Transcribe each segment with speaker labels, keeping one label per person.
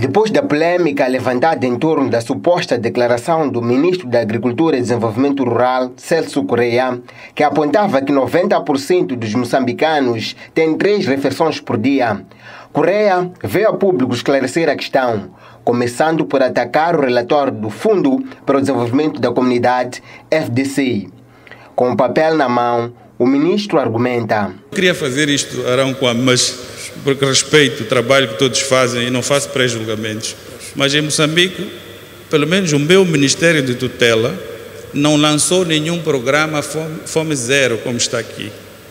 Speaker 1: Depois da polêmica levantada em torno da suposta declaração do ministro da Agricultura e Desenvolvimento Rural, Celso Correia, que apontava que 90% dos moçambicanos têm 3 refeições por dia, Correia veio a público esclarecer a questão, começando por atacar o relatório do Fundo para o Desenvolvimento da Comunidade, FDC. Com o papel na mão, o ministro argumenta:
Speaker 2: Queria fazer isto, Arão, mas porque respeito o trabalho que todos fazem e não faço pré-julgamentos. Mas em Moçambique, pelo menos o meu Ministério de Tutela não lançou nenhum programa Fome Zero, como está aqui.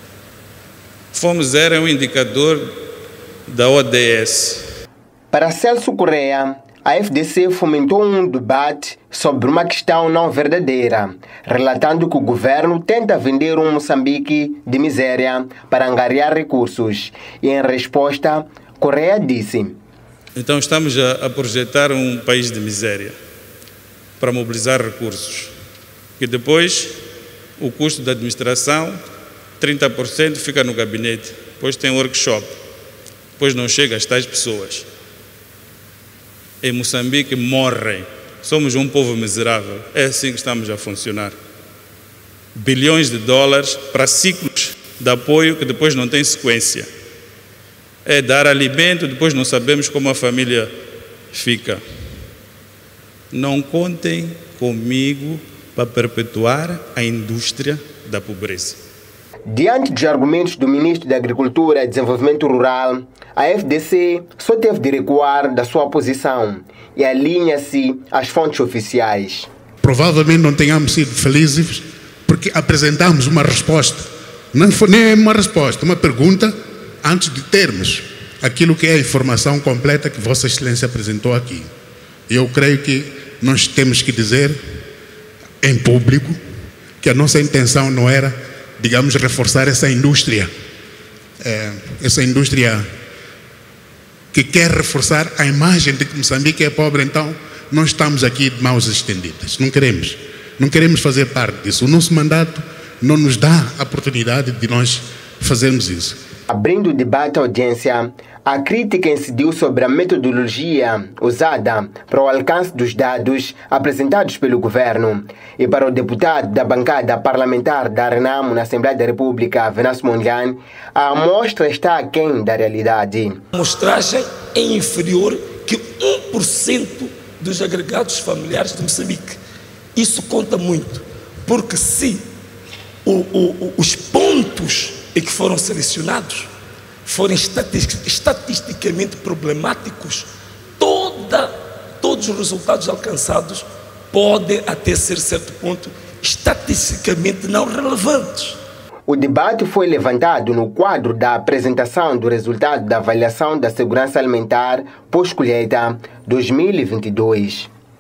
Speaker 2: Fome Zero é um indicador da ODS.
Speaker 1: Para Celso Correia, a FDC fomentou um debate sobre uma questão não verdadeira, relatando que o governo tenta vender um Moçambique de miséria para angariar recursos. E em resposta, Correia disse:
Speaker 2: Então estamos a projetar um país de miséria para mobilizar recursos. E depois, o custo da administração, 30% fica no gabinete. Depois tem workshop. Depois não chega às tais pessoas. Em Moçambique morrem. Somos um povo miserável. É assim que estamos a funcionar. Bilhões de dólares para ciclos de apoio que depois não têm sequência. É dar alimento, depois não sabemos como a família fica. Não contem comigo para perpetuar a indústria da pobreza.
Speaker 1: Diante dos argumentos do ministro da Agricultura e Desenvolvimento Rural, a FDC só teve de recuar da sua posição e alinha-se às fontes oficiais.
Speaker 3: Provavelmente não tenhamos sido felizes porque apresentamos uma resposta. Não foi nem uma resposta, uma pergunta antes de termos aquilo que é a informação completa que Vossa Excelência apresentou aqui. Eu creio que nós temos que dizer em público que a nossa intenção não era, digamos, reforçar essa indústria que quer reforçar a imagem de que Moçambique é pobre. Então nós estamos aqui de mãos estendidas, não queremos fazer parte disso. O nosso mandato não nos dá a oportunidade de nós fazermos isso.
Speaker 1: Abrindo o debate à audiência, a crítica incidiu sobre a metodologia usada para o alcance dos dados apresentados pelo governo. E para o deputado da bancada parlamentar da Renamo na Assembleia da República, Venâncio Mondlane, a amostra está aquém da realidade.
Speaker 4: A amostragem é inferior que 1% dos agregados familiares de Moçambique. Isso conta muito, porque se os pontos que foram selecionados forem estatisticamente problemáticos, todos os resultados alcançados podem até ser certo ponto estatisticamente não relevantes.
Speaker 1: O debate foi levantado no quadro da apresentação do resultado da avaliação da segurança alimentar pós-colheita 2022.